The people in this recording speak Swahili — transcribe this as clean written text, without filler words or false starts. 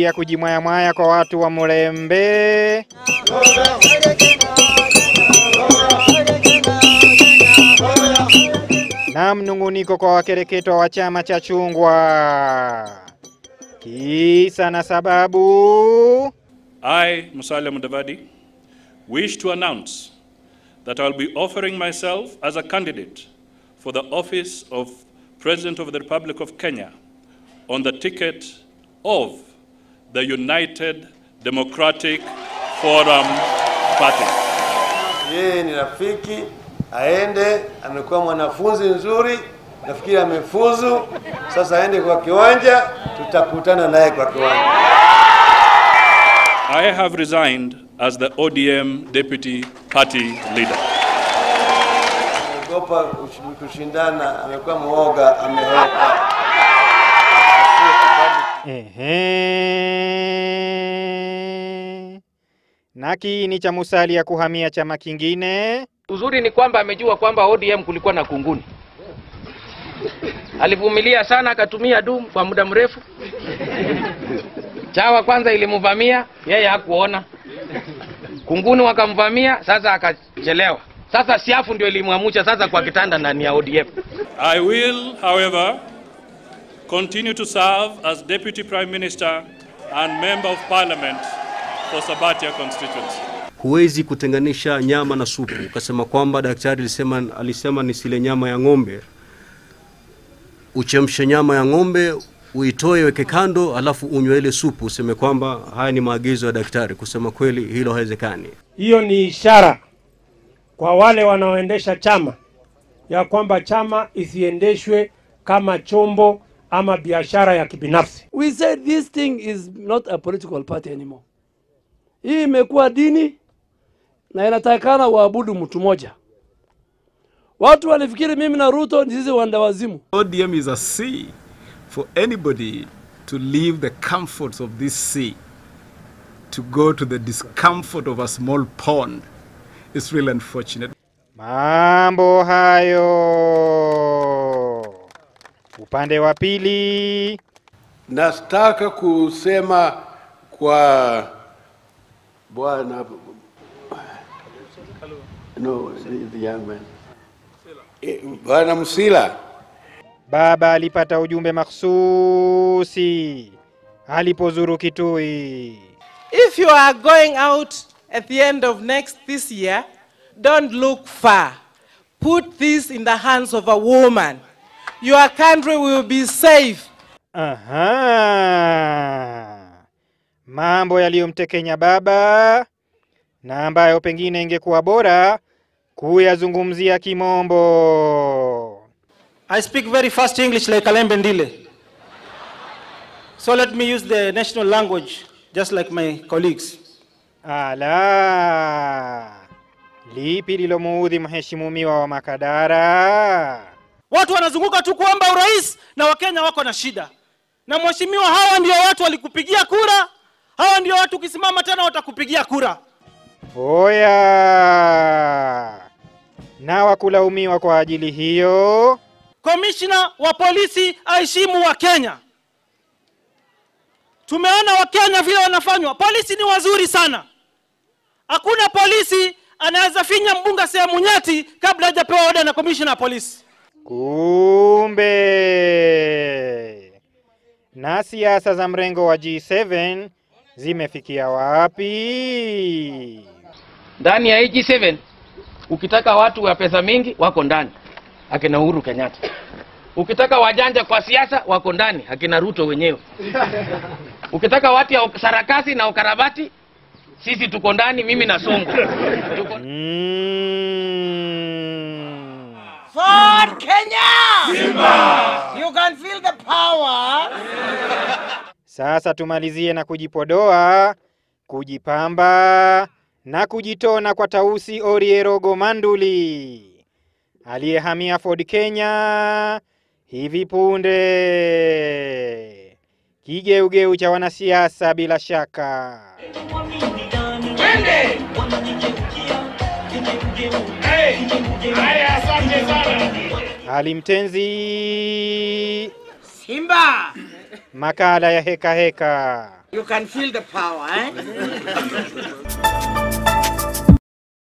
ya kujimwaya kwa watu wa Murembe. Na mnunguniko kwa wakereketwa wa chama cha chungwa. Kisa na sababu. I, Musalia Mudavadi, wish to announce that I'll be offering myself as a candidate for the office of President of the Republic of Kenya on the ticket of the United Democratic Forum Party. Yeye ni rafiki, aende, amekuwa mwanafunzi nzuri, nafikiri amefuzu, sasa aende kwa kiwanja, tutakutana naye kwa kiwanja. I have resigned as the ODM Deputy Party Leader. Amegopa kushindana, amekuwa mwoga, amehepa. Na kiini cha Musalia kuhamia chama kingine. Uzuri ni kwamba amejua kwamba ODM kulikuwa na kunguni. Alivumilia sana, akatumia dumu kwa muda mrefu. Chawa kwanza ilimvamia, yeye hakuona. Kunguni wakamvamia, sasa akachelewa. Sasa siafu ndio ilimwamusha sasa kwa kitanda ndani ya ODM. I will, however, continue to serve as Deputy Prime Minister and Member of Parliament for Sabatia constituency. Huwezi kutenganisha nyama na supu. Ukasema kwamba daktari alisema nisile nyama ya ng'ombe. Uchemshe nyama ya ng'ombe, uitoe weke kando, alafu unywe ile supu. Useme kwamba haya ni maagizo ya daktari. Kusema kweli hilo haiwezekani. Hiyo ni ishara kwa wale wanaoendesha chama ya kwamba chama isiendeshwe kama chombo ama biashara ya kibinafsi. We said this thing is not a political party anymore. Hii imekuwa dini na inatakana waabudu mtu mmoja. Watu walifikiri mimi na Ruto ni sisi wandawazimu. ODM is a sea for anybody to leave the comforts of this sea to go to the discomfort of a small pond. It's really unfortunate. Mambo hayo. Upande wa pili. Nataka kusema kwa bwana the young man. Bwana Musila. Baba alipata ujumbe makhsusi alipozuru Kitui. If you are going out at the end of this year, don't look far. Put this in the hands of a woman. Your country will be safe. Mambo yaliyomtekenya baba na ambayo pengine ingekuwa bora kuyazungumzia kimombo. I speak very fast English like Kalembe Ndile. So let me use the national language just like my colleagues. Ala. Lipi lilomuudhi mheshimiwa wa Makadara? Watu wanazunguka tu kuomba urais na Wakenya wako na shida. Na mheshimiwa, hawa ndio watu walikupigia kura. Hawa ndio watu ukisimama tena watakupigia kura. Oya. Na wakulaumiwa kwa ajili hiyo. Commissioner wa polisi aheshimu wa Kenya. Tumeona wa Kenya vile wanafanywa. Polisi ni wazuri sana. Hakuna polisi anaweza finya mbunga sehemu nyeti kabla hajapewa order na commissioner wa polisi. Kumbe. Na siasa za mrengo wa G7 zimefikia wapi? Ndani ya G7 ukitaka watu wa pesa mingi wako ndani, akina Uhuru Kenyatta. Ukitaka wajanja kwa siasa wako ndani, akina Ruto wenyewe. Ukitaka watu ya sarakasi na ukarabati, sisi tuko ndani, mimi na Sonko. For Kenya! Simba! You can feel the power. Sasa tumalizie na kujipodoa, kujipamba na kujitona kwa Tausi Orierogo Manduli aliyehamia Ford Kenya hivi punde. Kigeugeu cha wanasiasa bila shaka. Alimtenzi Simba. Makala ya heka heka. You can feel the power, eh?